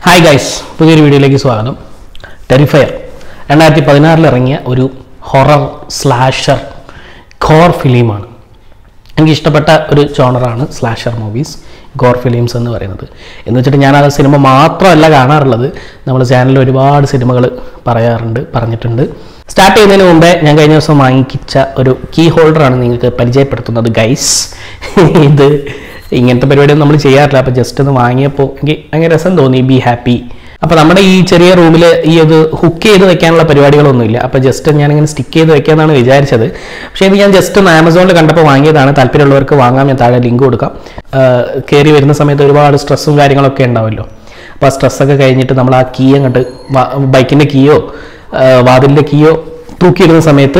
Hi guys, പുതിയൊരു വീഡിയോയിലേക്ക് സ്വാഗതം. ടെറിഫയർ 2016 ഇറങ്ങിയ ഒരു ഹൊറർ സ്ലാഷർ ഗോർ ഫിലിമാണ്. എനിക്ക് ഇഷ്ടപ്പെട്ട ഒരു ജോണറാണ് സ്ലാഷർ മൂവീസ്, ഗോർ ഫിലിംസ് എന്ന് പറയുന്നത്. എന്ന് വെച്ചിട്ട് ഞാനത് സിനിമ മാത്രമല്ല കാണാറുള്ളത്, നമ്മൾ ചാനലിൽ ഒരുപാട് സിനിമകൾ പറഞ്ഞിട്ടുണ്ട്. സ്റ്റാർട്ട് ചെയ്യുന്നതിന് മുമ്പേ ഞാൻ കഴിഞ്ഞ ദിവസം വാങ്ങിച്ച ഒരു കീ ഹോൾഡറാണ് നിങ്ങൾക്ക് പരിചയപ്പെടുത്തുന്നത് ഗൈസ്. ഇത് ഇങ്ങനത്തെ പരിപാടിയൊന്നും നമ്മൾ ചെയ്യാറില്ല, അപ്പോൾ ജസ്റ്റ് ഒന്ന് വാങ്ങിയപ്പോൾ എനിക്ക് ഭയങ്കര രസം തോന്നി. Be happy. അപ്പോൾ നമ്മുടെ ഈ ചെറിയ റൂമിൽ ഈ ഇത് ഹുക്ക് ചെയ്ത് വെക്കാനുള്ള പരിപാടികളൊന്നുമില്ല, അപ്പോൾ ജസ്റ്റ് ഞാനിങ്ങനെ സ്റ്റിക്ക് ചെയ്ത് വെക്കാമെന്നാണ് വിചാരിച്ചത്. പക്ഷേ ഇത് ഞാൻ ജസ്റ്റ് ഒന്ന് ആമസോണിൽ കണ്ടപ്പോൾ വാങ്ങിയതാണ്. താല്പര്യമുള്ളവർക്ക് വാങ്ങാം, ഞാൻ താഴെ ലിങ്ക് കൊടുക്കാം. കയറി വരുന്ന സമയത്ത് ഒരുപാട് സ്ട്രെസ്സും കാര്യങ്ങളൊക്കെ ഉണ്ടാവുമല്ലോ. അപ്പോൾ ആ സ്ട്രെസ്സൊക്കെ കഴിഞ്ഞിട്ട് നമ്മൾ ആ കീ അങ്ങോട്ട് ബൈക്കിൻ്റെ കീയോ വാതിലിൻ്റെ കീയോ തൂക്കിയിടുന്ന സമയത്ത്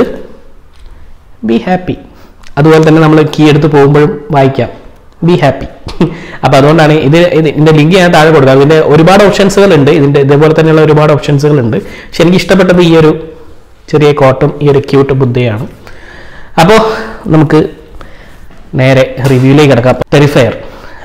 ബി ഹാപ്പി. അതുപോലെ തന്നെ നമ്മൾ കീ എടുത്ത് പോകുമ്പോഴും വായിക്കാം ബി ഹാപ്പി. അപ്പോൾ അതുകൊണ്ടാണ് ഇതിൻ്റെ ലിങ്ക് ഞാൻ താഴെ കൊടുക്കാം. ഇതിൻ്റെ ഒരുപാട് ഓപ്ഷൻസുകളുണ്ട്, ഇതിൻ്റെ ഇതേപോലെ തന്നെയുള്ള ഒരുപാട് ഓപ്ഷൻസുകളുണ്ട്. പക്ഷെ എനിക്ക് ഇഷ്ടപ്പെട്ടത് ഈ ഒരു ചെറിയ കോട്ടും ഈ ഒരു ക്യൂട്ട് ബുദ്ധയാണ്. അപ്പോൾ നമുക്ക് നേരെ റിവ്യൂയിലേക്ക് കിടക്കാം. ടെറിഫയർ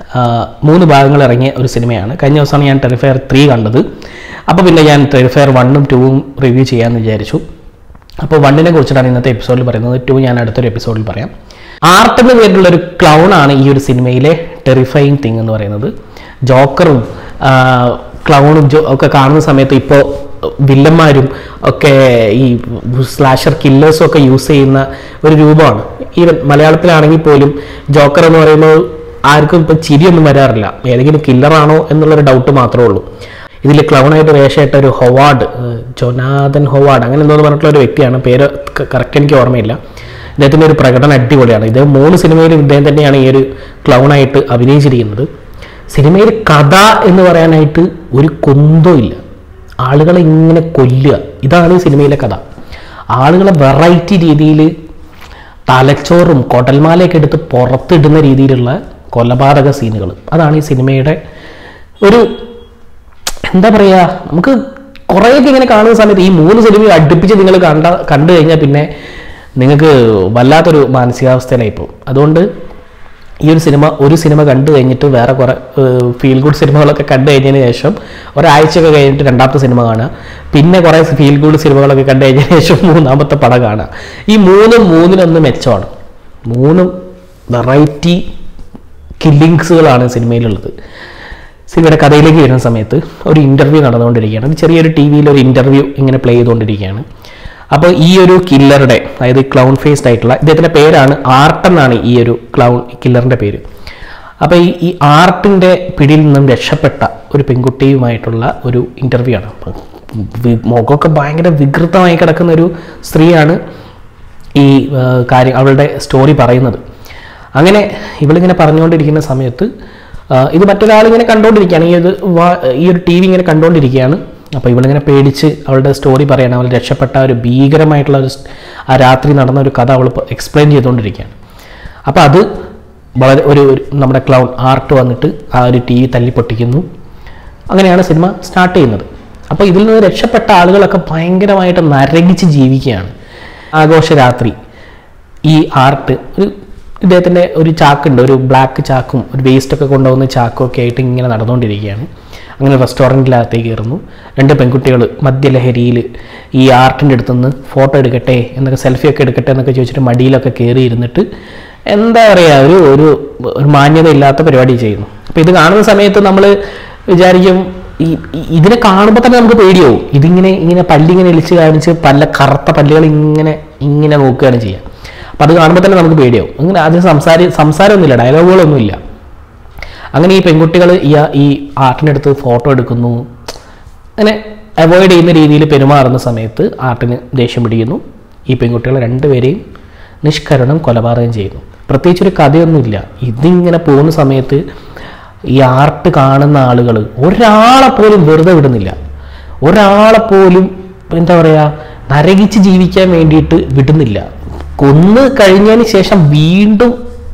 3 ഭാഗങ്ങൾ ഇറങ്ങിയ ഒരു സിനിമയാണ്. കഴിഞ്ഞ ദിവസമാണ് ഞാൻ ടെറിഫയർ 3 കണ്ടത്. അപ്പോൾ പിന്നെ ഞാൻ ടെറിഫയർ 1ഉം 2ഉം റിവ്യൂ ചെയ്യാമെന്ന് വിചാരിച്ചു. അപ്പോൾ 1നെ കുറിച്ചിട്ടാണ് ഇന്നത്തെ എപ്പിസോഡിൽ പറയുന്നത്. 2 ഞാൻ അടുത്തൊരു എപ്പിസോഡിൽ പറയാം. ആർട്ട് എന്ന പേരിലുള്ളൊരു ക്ലൗണാണ് ഈ ഒരു സിനിമയിലെ ടെറിഫൈങ് തിങ് എന്ന് പറയുന്നത്. ജോക്കറും ക്ലൗണും ഒക്കെ കാണുന്ന സമയത്ത് ഇപ്പോൾ വില്ലന്മാരും ഒക്കെ ഈ സ്ലാഷർ കില്ലേഴ്സും ഒക്കെ യൂസ് ചെയ്യുന്ന ഒരു രൂപമാണ്. ഈവൻ മലയാളത്തിലാണെങ്കിൽ പോലും ജോക്കർ എന്ന് പറയുമ്പോൾ ആർക്കും ഇപ്പം ചിരിയൊന്നും വരാറില്ല. ഏതെങ്കിലും കില്ലറാണോ എന്നുള്ളൊരു ഡൗട്ട് മാത്രമേ ഉള്ളൂ. ഇതിൽ ക്ലൗണായിട്ട് വേഷമായിട്ട ഒരു ജോനാഥൻ ഹൊവാർഡ് അങ്ങനെ എന്തോന്ന് പറഞ്ഞിട്ടുള്ള ഒരു വ്യക്തിയാണ്. പേര് കറക്റ്റ് എനിക്ക് ഓർമ്മയില്ല. ഇദ്ദേഹത്തിൻ്റെ ഒരു പ്രകടനം അടിപൊളിയാണ്. ഇദ്ദേഹം 3 സിനിമയിലും ഇദ്ദേഹം തന്നെയാണ് ഈ ഒരു ക്ലൗണായിട്ട് അഭിനയിച്ചിരിക്കുന്നത്. സിനിമയിൽ കഥ എന്ന് പറയാനായിട്ട് ഒരു കുന്തോ ഇല്ല. ആളുകളെ ഇങ്ങനെ കൊല്ലുക, ഇതാണ് ഈ സിനിമയിലെ കഥ. ആളുകളെ വെറൈറ്റി രീതിയിൽ തലച്ചോറും കൊടൽമാലയൊക്കെ എടുത്ത് പുറത്തിടുന്ന രീതിയിലുള്ള കൊലപാതക സീനുകൾ, അതാണ് ഈ സിനിമയുടെ ഒരു എന്താ പറയുക. നമുക്ക് കുറേയൊക്കെ ഇങ്ങനെ കാണുന്ന സമയത്ത് ഈ 3 സിനിമയും അടുപ്പിച്ച് നിങ്ങൾ കണ്ടു കഴിഞ്ഞാൽ പിന്നെ നിങ്ങൾക്ക് വല്ലാത്തൊരു മാനസികാവസ്ഥയിലായിപ്പോവും. അതുകൊണ്ട് ഈ ഒരു സിനിമ കണ്ടു കഴിഞ്ഞിട്ട് വേറെ കുറേ ഫീൽ ഗുഡ് സിനിമകളൊക്കെ കണ്ടു കഴിഞ്ഞതിന് ശേഷം ഒരാഴ്ചയൊക്കെ കഴിഞ്ഞിട്ട് 2ാമത്തെ സിനിമ കാണുക, പിന്നെ കുറേ ഫീൽ ഗുഡ് സിനിമകളൊക്കെ കണ്ടു കഴിഞ്ഞതിന് ശേഷം 3ാമത്തെ പടം കാണുക. ഈ 3-1 മെച്ചമാണ്. 3 വെറൈറ്റി കില്ലിങ്സുകളാണ് സിനിമയിലുള്ളത്. സിനിമയുടെ കഥയിലേക്ക് വരുന്ന സമയത്ത് ഒരു ഇൻ്റർവ്യൂ നടന്നുകൊണ്ടിരിക്കുകയാണ്. അത് ചെറിയൊരു TV-യിൽ ഒരു ഇൻ്റർവ്യൂ ഇങ്ങനെ പ്ലേ ചെയ്തുകൊണ്ടിരിക്കുകയാണ്. അപ്പോൾ ഈ ഒരു കില്ലറുടെ, അതായത് ക്ലൗൺ ഫേസ്ഡ് ആയിട്ടുള്ള ഇദ്ദേഹത്തിൻ്റെ പേരാണ് ആർട്ട് എന്നാണ് ഈ ഒരു കില്ലറിൻ്റെ പേര്. അപ്പോൾ ഈ ആർട്ടിൻ്റെ പിടിയിൽ നിന്നും രക്ഷപ്പെട്ട ഒരു പെൺകുട്ടിയുമായിട്ടുള്ള ഒരു ഇൻ്റർവ്യൂ ആണ്. മുഖമൊക്കെ ഭയങ്കര വികൃതമായി കിടക്കുന്ന ഒരു സ്ത്രീയാണ് ഈ അവളുടെ സ്റ്റോറി പറയുന്നത്. അങ്ങനെ ഇവളിങ്ങനെ പറഞ്ഞുകൊണ്ടിരിക്കുന്ന സമയത്ത് ഇത് മറ്റൊരാളിങ്ങനെ കണ്ടുകൊണ്ടിരിക്കുകയാണ്. ഈ ഒരു TV ഇങ്ങനെ കണ്ടുകൊണ്ടിരിക്കുകയാണ്. അപ്പോൾ ഇവളിങ്ങനെ പേടിച്ച് അവളുടെ സ്റ്റോറി പറയണം. അവൾ രക്ഷപ്പെട്ട ഒരു ഭീകരമായിട്ടുള്ള ആ രാത്രി നടന്ന ഒരു കഥ അവൾ എക്സ്പ്ലെയിൻ ചെയ്തുകൊണ്ടിരിക്കുകയാണ്. അപ്പോൾ അത് വളരെ നമ്മുടെ ക്ലൗൺ ആർട്ട് വന്നിട്ട് ആ ഒരു TV തല്ലി പൊട്ടിക്കുന്നു. അങ്ങനെയാണ് സിനിമ സ്റ്റാർട്ട് ചെയ്യുന്നത്. അപ്പോൾ ഇതിൽ നിന്ന് രക്ഷപ്പെട്ട ആളുകളൊക്കെ ഭയങ്കരമായിട്ട് നരകിച്ച് ജീവിക്കുകയാണ്. ആഘോഷരാത്രി ഈ ആർട്ട് ഇദ്ദേഹത്തിൻ്റെ ഒരു ചാക്കുണ്ട്, ഒരു ബ്ലാക്ക് ചാക്കും ഒരു വേസ്റ്റൊക്കെ കൊണ്ടുപോകുന്ന ചാക്കും ഒക്കെ ആയിട്ട് ഇങ്ങനെ നടന്നുകൊണ്ടിരിക്കുകയാണ്. അങ്ങനെ റെസ്റ്റോറൻറ്റിനകത്തേക്ക് കയറുന്നു. 2 പെൺകുട്ടികൾ മദ്യലഹരിയിൽ ഈ ആർട്ടിൻ്റെ അടുത്തുനിന്ന് ഫോട്ടോ എടുക്കട്ടെ എന്നൊക്കെ, സെൽഫിയൊക്കെ എടുക്കട്ടെ എന്നൊക്കെ ചോദിച്ചിട്ട് മടിയിലൊക്കെ കയറി ഇരുന്നിട്ട് എന്താ പറയുക, ഒരു മാന്യതയില്ലാത്ത പരിപാടി ചെയ്യുന്നു. അപ്പോൾ ഇത് കാണുന്ന സമയത്ത് നമ്മൾ വിചാരിക്കും, ഇതിനെ കാണുമ്പോൾ തന്നെ നമുക്ക് പേടിയാവും. ഇങ്ങനെ പല്ലിങ്ങനെ ഇളിച്ച് കാണിച്ച് കറുത്ത പല്ലുകൾ ഇങ്ങനെ നോക്കുകയാണ് ചെയ്യുക. അപ്പം അത് കാണുമ്പോൾ തന്നെ നമുക്ക് പേടിയാവും. അങ്ങനെ അതിന് സംസാരമൊന്നുമില്ല, ഡയലോഗുകളൊന്നുമില്ല. അങ്ങനെ ഈ പെൺകുട്ടികൾ ഈ ആർട്ടിൻ്റെ അടുത്ത് ഫോട്ടോ എടുക്കുന്നു. അങ്ങനെ അവോയ്ഡ് ചെയ്യുന്ന രീതിയിൽ പെരുമാറുന്ന സമയത്ത് ആർട്ടിന് ദേഷ്യം പിടിക്കുന്നു. ഈ പെൺകുട്ടികളെ 2 പേരെയും നിഷ്കരണം കൊലപാതകം ചെയ്യുന്നു. പ്രത്യേകിച്ചൊരു കഥയൊന്നുമില്ല. ഇതിങ്ങനെ പോകുന്ന സമയത്ത് ഈ ആർട്ട് കാണുന്ന ആളുകൾ ഒരാളെ പോലും വെറുതെ വിടുന്നില്ല. ഒരാളെ പോലും എന്താ പറയുക, നരകിച്ച് ജീവിക്കാൻ വേണ്ടിയിട്ട് വിടുന്നില്ല. കൊന്ന് കഴിഞ്ഞതിന് ശേഷം വീണ്ടും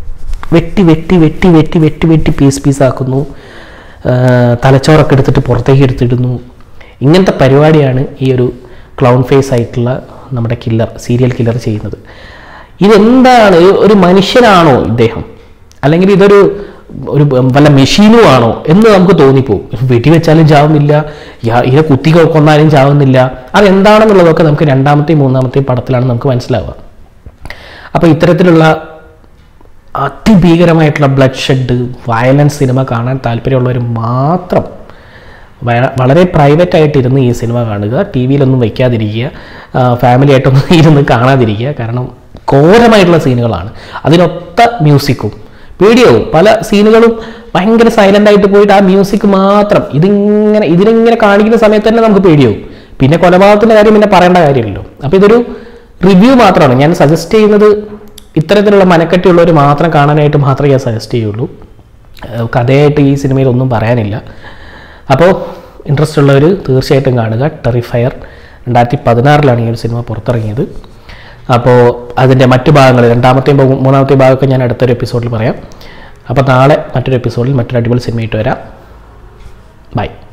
വെട്ടി പീസാക്കുന്നു. തലച്ചോറൊക്കെ എടുത്തിട്ട് പുറത്തേക്ക് എടുത്തിടുന്നു. ഇങ്ങനത്തെ പരിപാടിയാണ് ഈ ഒരു ക്ലൗൺ ഫേസ് ആയിട്ടുള്ള നമ്മുടെ സീരിയൽ കില്ലർ ചെയ്യുന്നത്. ഇതെന്താണ്, ഒരു മനുഷ്യനാണോ ഇദ്ദേഹം, അല്ലെങ്കിൽ ഇതൊരു ഒരു വല്ല മെഷീനും ആണോ എന്ന് നമുക്ക് തോന്നിപ്പോവും. വെടിവെച്ചാലും ചാവുന്നില്ല, ഇതിനെ കുത്തി കൊന്നാലും ചാവുന്നില്ല. അതെന്താണെന്നുള്ളതൊക്കെ നമുക്ക് രണ്ടാമത്തെയും മൂന്നാമത്തെയും പടത്തിലാണ് നമുക്ക് മനസ്സിലാവുക. അപ്പോൾ ഇത്തരത്തിലുള്ള അതിഭീകരമായിട്ടുള്ള ബ്ലഡ് ഷെഡ് വയലൻസ് സിനിമ കാണാൻ താല്പര്യമുള്ളവർ മാത്രം വളരെ പ്രൈവറ്റായിട്ടിരുന്ന് ഈ സിനിമ കാണുക. ടി വിയിലൊന്നും വയ്ക്കാതിരിക്കുക, ഫാമിലി ആയിട്ടൊന്നും ഇരുന്ന് കാണാതിരിക്കുക. കാരണം ഘോരമായിട്ടുള്ള സീനുകളാണ്, അതിനൊത്ത മ്യൂസിക്കും. പേടിയാവും. പല സീനുകളും ഭയങ്കര സൈലൻ്റ് ആയിട്ട് പോയിട്ട് ആ മ്യൂസിക് മാത്രം ഇതിനിങ്ങനെ കാണിക്കുന്ന സമയത്ത് തന്നെ നമുക്ക് പേടിയാവും. പിന്നെ കൊലപാതകത്തിൻ്റെ കാര്യം പിന്നെ പറയേണ്ട കാര്യമില്ലല്ലോ. അപ്പോൾ ഇതൊരു റിവ്യൂ മാത്രമാണ്. ഞാൻ സജസ്റ്റ് ചെയ്യുന്നത് ഇത്തരത്തിലുള്ള മനക്കെട്ടിയുള്ളവർ മാത്രം കാണാനായിട്ട് മാത്രമേ ഞാൻ സജസ്റ്റ് ചെയ്യുള്ളൂ. കഥയായിട്ട് ഈ സിനിമയിൽ ഒന്നും പറയാനില്ല. അപ്പോൾ ഇൻട്രസ്റ്റ് ഉള്ളവർ തീർച്ചയായിട്ടും കാണുക. ടെറിഫയർ 2016 ഈ ഒരു സിനിമ പുറത്തിറങ്ങിയത്. അപ്പോൾ അതിൻ്റെ മറ്റു ഭാഗങ്ങൾ, രണ്ടാമത്തെയും മൂന്നാമത്തെയും ഭാഗമൊക്കെ ഞാൻ അടുത്തൊരു എപ്പിസോഡിൽ പറയാം. അപ്പോൾ നാളെ മറ്റൊരു എപ്പിസോഡിൽ മറ്റൊരു അടിപൊളി സിനിമയായിട്ട് വരാം. ബൈ.